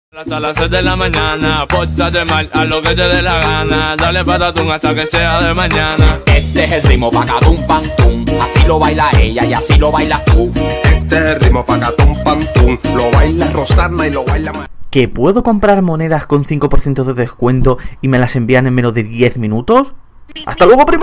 Hasta las 6 de la mañana, pórtate mal a lo que te dé la gana. Dale patatún hasta que sea de mañana. Este es el ritmo pacatum pantum. Así lo baila ella y así lo bailas tú. Este es el ritmo pacatum pantum. Lo baila Rosana y lo baila ¿Que puedo comprar monedas con 5% de descuento y me las envían en menos de 10 minutos? ¡Hasta luego, primo!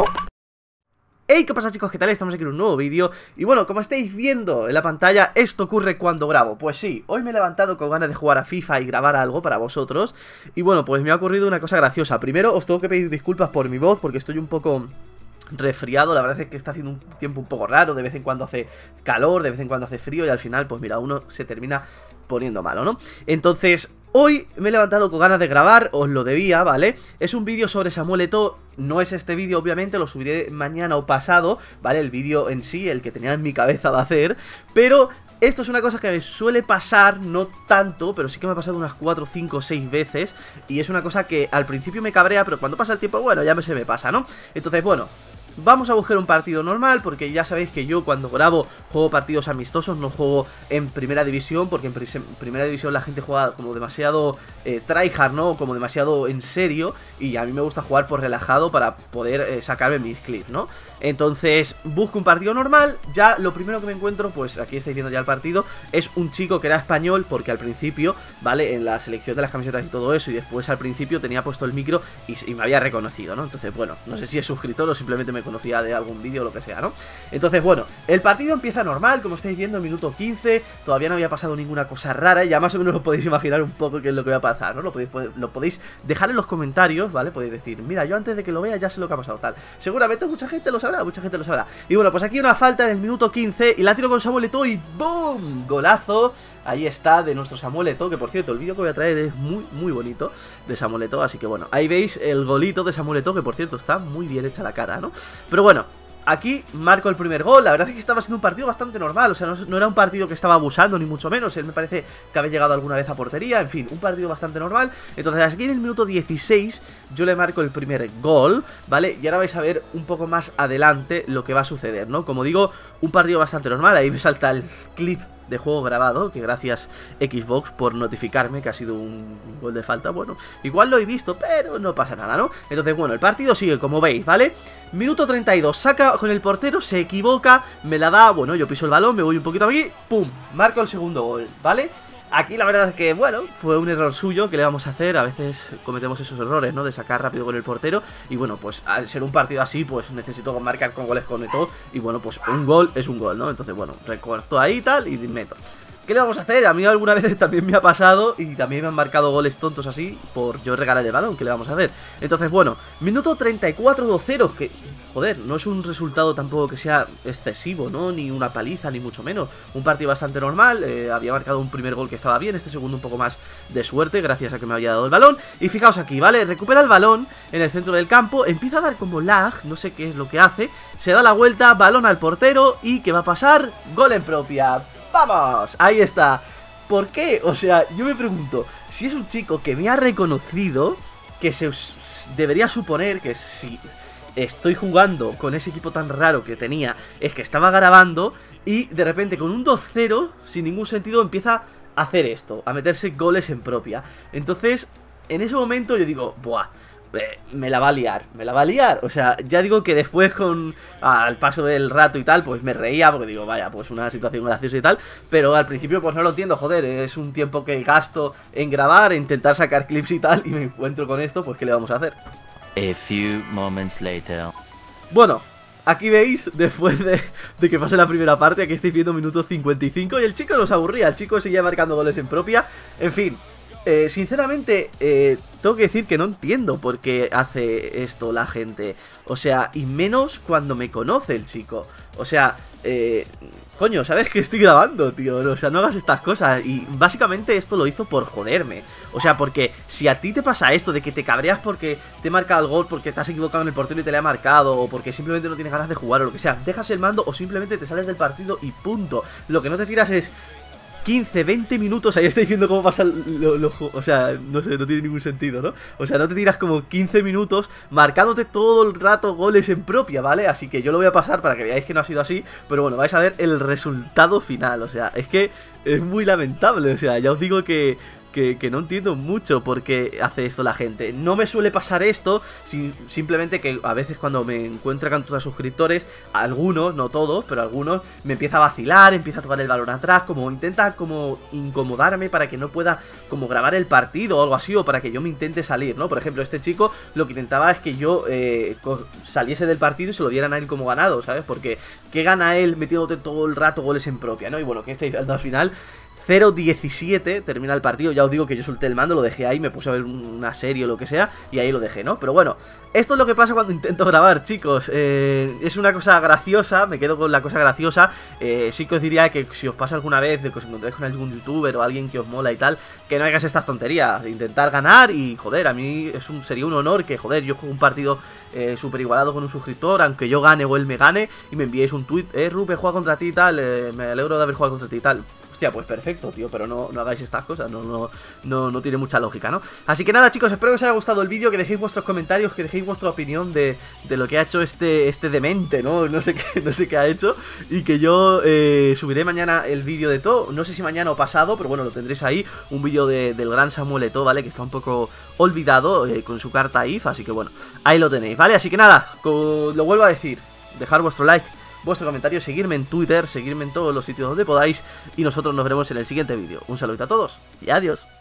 Hey, ¿qué pasa, chicos? ¿Qué tal? Estamos aquí en un nuevo vídeo. Y bueno, como estáis viendo en la pantalla, esto ocurre cuando grabo. Pues sí, hoy me he levantado con ganas de jugar a FIFA y grabar algo para vosotros. Y bueno, pues me ha ocurrido una cosa graciosa. Primero, os tengo que pedir disculpas por mi voz, porque estoy un poco resfriado. La verdad es que está haciendo un tiempo un poco raro. De vez en cuando hace calor, de vez en cuando hace frío. Y al final, pues mira, uno se termina poniendo malo, ¿no? Entonces, hoy me he levantado con ganas de grabar, os lo debía, ¿vale? Es un vídeo sobre Samuel Eto'o, no es este vídeo, obviamente, lo subiré mañana o pasado, ¿vale? El vídeo en sí, el que tenía en mi cabeza de hacer, pero esto es una cosa que me suele pasar, no tanto, pero sí que me ha pasado unas 4, 5, 6 veces, y es una cosa que al principio me cabrea, pero cuando pasa el tiempo, bueno, ya se me pasa, ¿no? Entonces, bueno, vamos a buscar un partido normal, porque ya sabéis que yo cuando grabo juego partidos amistosos, no juego en primera división, porque en primera división la gente juega como demasiado tryhard, ¿no? Como demasiado en serio, y a mí me gusta jugar por relajado para poder sacarme mis clips, ¿no? Entonces busco un partido normal. Ya lo primero que me encuentro, pues aquí estáis viendo ya el partido, es un chico que era español, porque al principio, ¿vale? En la selección de las camisetas y todo eso, y después al principio tenía puesto el micro y me había reconocido, ¿no? Entonces, bueno, no sé si es suscriptor o simplemente me conocía de algún vídeo o lo que sea, ¿no? Entonces, bueno, el partido empieza normal, como estáis viendo, minuto 15, todavía no había pasado ninguna cosa rara, y ya más o menos lo podéis imaginar un poco qué es lo que va a pasar, ¿no? Lo podéis dejar en los comentarios, ¿vale? Podéis decir, mira, yo antes de que lo vea ya sé lo que ha pasado, tal. Seguramente mucha gente lo sabrá, mucha gente lo sabrá. Y bueno, pues aquí una falta en el minuto 15, y la tiro con Samuel Eto'o y ¡boom! Golazo. Ahí está, de nuestro Samuel Eto'o, que por cierto, el vídeo que voy a traer es muy bonito, de Samuel Eto'o, así que bueno, ahí veis el golito de Samuel Eto'o, que por cierto está muy bien hecha la cara, ¿no? Pero bueno, aquí marco el primer gol. La verdad es que estaba siendo un partido bastante normal, o sea, no era un partido que estaba abusando ni mucho menos. Él me parece que había llegado alguna vez a portería, en fin, un partido bastante normal. Entonces aquí en el minuto 16 yo le marco el primer gol, ¿vale? Y ahora vais a ver un poco más adelante lo que va a suceder, ¿no? Como digo, un partido bastante normal. Ahí me salta el clip de juego grabado, que gracias Xbox por notificarme que ha sido un gol de falta. Bueno, igual lo he visto, pero no pasa nada, ¿no? Entonces, bueno, el partido sigue como veis, ¿vale? Minuto 32, saca con el portero, se equivoca, me la da, bueno, yo piso el balón, me voy un poquito aquí, ¡pum! Marco el segundo gol, ¿vale? Aquí la verdad es que, bueno, fue un error suyo, ¿qué le vamos a hacer? A veces cometemos esos errores, ¿no? De sacar rápido con el portero. Y bueno, pues al ser un partido así, pues necesito marcar con goles con Eto'o. Y bueno, pues un gol es un gol, ¿no? Entonces, bueno, recorto ahí y tal y meto. ¿Qué le vamos a hacer? A mí alguna vez también me ha pasado y también me han marcado goles tontos así por yo regalar el balón. ¿Qué le vamos a hacer? Entonces, bueno, minuto 34, 2-0, que, joder, no es un resultado tampoco que sea excesivo, ¿no? Ni una paliza, ni mucho menos. Un partido bastante normal, había marcado un primer gol que estaba bien, este segundo un poco más de suerte, gracias a que me había dado el balón. Y fijaos aquí, ¿vale? Recupera el balón en el centro del campo, empieza a dar como lag, no sé qué es lo que hace, se da la vuelta, balón al portero y ¿qué va a pasar? Gol en propia. ¡Vamos! Ahí está. ¿Por qué? O sea, yo me pregunto, si es un chico que me ha reconocido, que se debería suponer que si estoy jugando con ese equipo tan raro que tenía, es que estaba grabando y de repente con un 2-0, sin ningún sentido, empieza a hacer esto, a meterse goles en propia. Entonces, en ese momento yo digo, ¡buah! Me la va a liar, o sea, ya digo que después al paso del rato y tal, pues me reía porque digo, vaya, pues una situación graciosa y tal, pero al principio pues no lo entiendo, joder, es un tiempo que gasto en grabar, en intentar sacar clips y tal, y me encuentro con esto, pues ¿qué le vamos a hacer? A few moments later. Bueno, aquí veis, después de que pase la primera parte, aquí estáis viendo minuto 55 y el chico no se aburría, el chico seguía marcando goles en propia, en fin. Sinceramente, tengo que decir que no entiendo por qué hace esto la gente. O sea, y menos cuando me conoce el chico. O sea, coño, ¿sabes que estoy grabando, tío? O sea, no hagas estas cosas. Y básicamente esto lo hizo por joderme. O sea, porque si a ti te pasa esto de que te cabreas porque te marca el gol, porque te has equivocado en el portero y te le ha marcado, o porque simplemente no tienes ganas de jugar o lo que sea, dejas el mando o simplemente te sales del partido y punto. Lo que no te tiras es 15, 20 minutos, ahí estáis viendo cómo pasa o sea, no sé, no tiene ningún sentido, ¿no? O sea, no te tiras como 15 minutos marcándote todo el rato goles en propia, ¿vale? Así que yo lo voy a pasar para que veáis que no ha sido así, pero bueno, vais a ver el resultado final, o sea, es que es muy lamentable, o sea, ya os digo que que no entiendo mucho por qué hace esto la gente. No me suele pasar esto, simplemente que a veces cuando me encuentro con todos los suscriptores, algunos, no todos, pero algunos, me empieza a vacilar, empieza a tocar el balón atrás, como intenta como incomodarme para que no pueda como grabar el partido o algo así, o para que yo me intente salir, ¿no? Por ejemplo, este chico lo que intentaba es que yo saliese del partido y se lo dieran a él como ganado, ¿sabes? Porque ¿qué gana él metiéndote todo el rato goles en propia, ¿no? Y bueno, ¿qué estáis viendo al final? 0-17 termina el partido. Ya os digo que yo solté el mando, lo dejé ahí, me puse a ver una serie o lo que sea y ahí lo dejé, ¿no? Pero bueno, esto es lo que pasa cuando intento grabar, chicos. Es una cosa graciosa, me quedo con la cosa graciosa. Sí que os diría que si os pasa alguna vez de que os encontréis con algún youtuber o alguien que os mola y tal, que no hagáis estas tonterías, intentar ganar y joder, a mí sería un honor que, joder, yo juego un partido súper igualado con un suscriptor, aunque yo gane o él me gane, y me enviéis un tweet, Rupe, juega contra ti y tal, me alegro de haber jugado contra ti y tal. Hostia, pues perfecto, tío, pero no hagáis estas cosas, no tiene mucha lógica, ¿no? Así que nada, chicos, espero que os haya gustado el vídeo, que dejéis vuestros comentarios, que dejéis vuestra opinión de lo que ha hecho este demente, ¿no? No sé qué ha hecho, y que yo subiré mañana el vídeo de todo, no sé si mañana o pasado, pero bueno, lo tendréis ahí, un vídeo del gran Samuel Eto'o, ¿vale? Que está un poco olvidado con su carta IF, así que bueno, ahí lo tenéis, ¿vale? Así que nada, lo vuelvo a decir, dejar vuestro like, vuestro comentario, seguirme en Twitter, seguirme en todos los sitios donde podáis y nosotros nos veremos en el siguiente vídeo. Un saludo a todos y adiós.